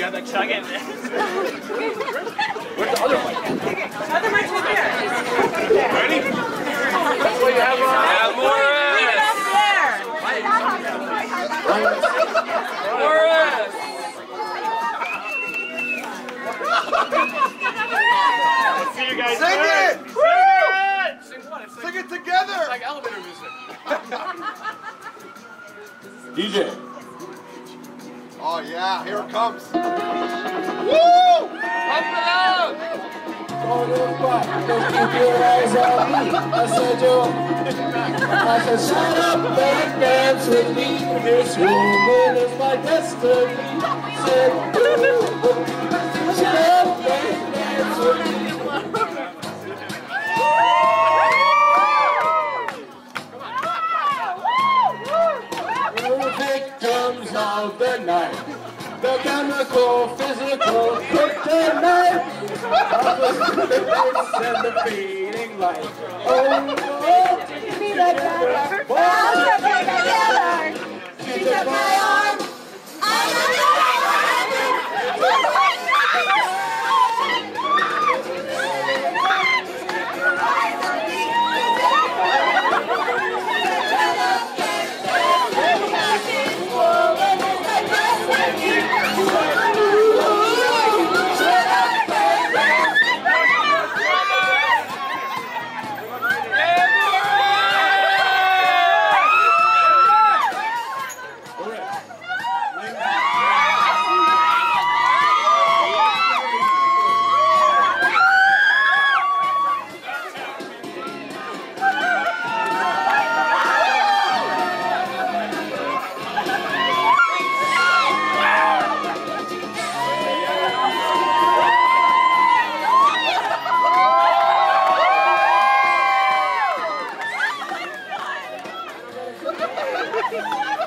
got that chug in there. Where's the other mic? Other mic's right there. Ready? That's what you have on. Have more Leave it up there. More ass. Let's see you guys. Sing it! Sing what? It's Sing it together! like elevator music. DJ. Oh yeah, here it comes. Woo! Pump it up! Don't keep your eyes on me. I said, shut up and dance with me. This woman is my destiny. Said, shut up and dance with me. We're victims of the night. The chemical, physical, kryptonite. And the fading light. Oh, give me that together. She took my arm. Ha ha ha!